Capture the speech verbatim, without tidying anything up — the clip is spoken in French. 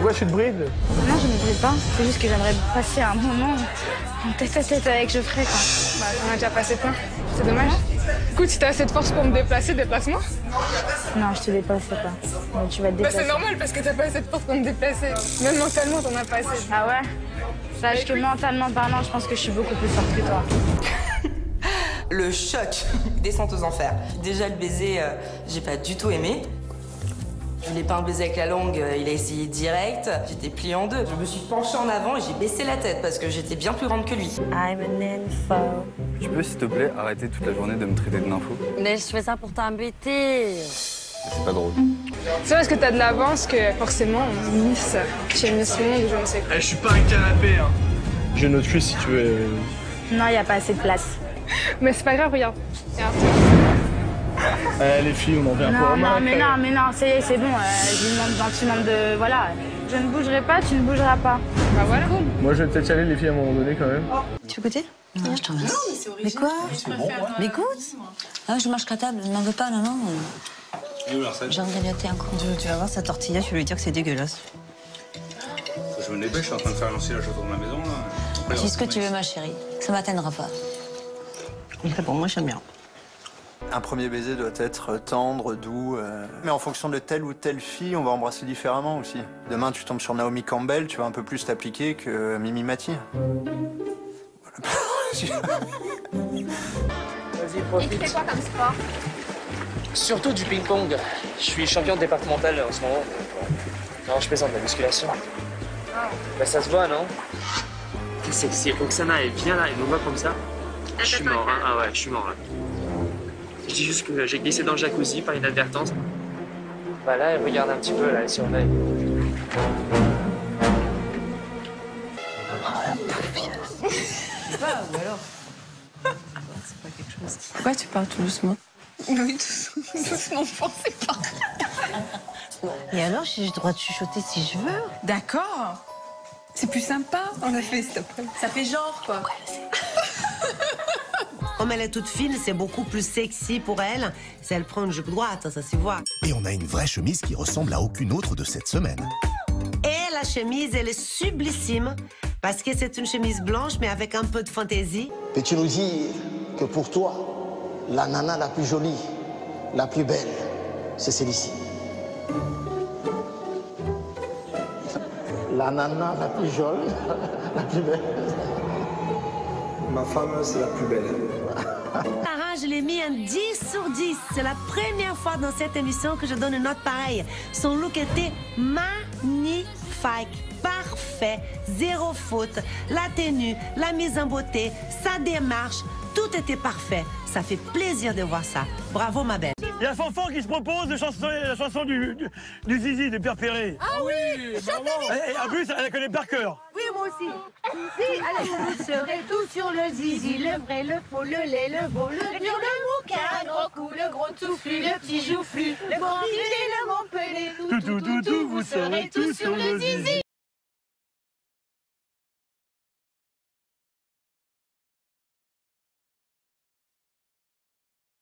Pourquoi tu te brides? Non, je ne me bride pas. C'est juste que j'aimerais passer un moment en tête à tête avec Geoffrey, quoi. Bah, t'en as déjà passé plein. C'est dommage. Écoute, si t'as assez de force pour me déplacer, déplace-moi. Non, je te déplacerai pas. Mais tu vas te Bah, déplacer. c'est normal parce que t'as pas assez de force pour me déplacer. Même mentalement, t'en as pas assez. Ah ouais? Sache que mentalement parlant, je pense que je suis beaucoup plus forte que toi. Le choc, descente aux enfers. Déjà, le baiser, euh, j'ai pas du tout aimé. Je voulais pas un baiser avec la langue, euh, il a essayé direct. J'étais pliée en deux. Je me suis penchée en avant et j'ai baissé la tête parce que j'étais bien plus grande que lui. I'm an info. Tu peux, s'il te plaît, arrêter toute la journée de me traiter de nympho? Mais je fais ça pour t'embêter. C'est pas drôle. C'est parce que t'as de l'avance que forcément, Miss, chez Miss Monde, je ne sais quoi. Eh, je suis pas un canapé, hein. J'ai une autre cuisse si tu veux. Non, il n'y a pas assez de place. Mais c'est pas grave, regarde. Regarde. Eh, les filles, on en vient Non, pas. non, mais non, mais non, c'est c'est bon. Euh, je lui demande gentiment de... Voilà. Je ne bougerai pas, tu ne bougeras pas. Bah voilà. Moi, je vais peut-être y aller, les filles, à un moment donné, quand même. Tu veux goûter? Non, je t'en remercie. Mais quoi? Mais goûte. Ah, je mange qu'à table, ne m'en veux pas, non, non. J'en grignoter encore. Tu, tu vas voir sa tortilla, tu vas lui dire que c'est dégueulasse. Je me dépêche, je suis en train de faire lancer la chaude de ma maison, là. Dis ce que tu veux, ma chérie. Ça m'atteindra pas. Bon, moi, j'aime bien. Un premier baiser doit être tendre, doux, euh... mais en fonction de telle ou telle fille, on va embrasser différemment aussi. Demain, tu tombes sur Naomi Campbell, tu vas un peu plus t'appliquer que Mimi Mati. Voilà. Vas-y, profite. Et tu fais quoi comme sport? Surtout du ping-pong. Je suis champion départemental en ce moment. Non, je plaisante, de la musculation. Oh. Bah, ça se voit, non? C'est si Oksana, elle vient là, elle nous voit comme ça. Je suis mort, hein. Ah ouais, je suis mort là. Je dis juste que j'ai glissé dans le jacuzzi par inadvertance. Bah là, elle regarde un petit peu, là, elle surveille. Oh, la pauvre. C'est pas, ou alors? C'est pas quelque chose. Pourquoi tu parles tout doucement? Oui, doucement, pensez pas. Et alors, j'ai le droit de chuchoter si je veux? D'accord. C'est plus sympa, en effet, s'il te plaît. Ça fait genre, quoi. Ouais, je sais. Comme elle est toute fine, c'est beaucoup plus sexy pour elle. Si elle prend une jupe droite, ça s'y voit. Et on a une vraie chemise qui ressemble à aucune autre de cette semaine. Et la chemise, elle est sublissime, parce que c'est une chemise blanche, mais avec un peu de fantaisie. Peux-tu nous dire que pour toi, la nana la plus jolie, la plus belle, c'est celle-ci? La nana la plus jolie, la plus belle. Ma femme, c'est la plus belle. Sarah, je l'ai mis un dix sur dix. C'est la première fois dans cette émission que je donne une note pareille. Son look était magnifique, parfait, zéro faute. La tenue, la mise en beauté, sa démarche, tout était parfait. Ça fait plaisir de voir ça. Bravo, ma belle. Il y a Fanfan qui se propose de chanson, la chanson du, du, du Zizi, de Pierre Perret. Ah oui, bravo. Et, et en plus, elle la connaît par cœur. Oui, moi aussi. Si, allez, vous serez tous sur le zizi, le vrai, le faux, le lait, le beau, le dur, le mouquin, un gros coup, le gros touffu, le petit joufflu, le grand filet, le Montpellier, tout, tout, tout, tout, vous serez tous sur le zizi.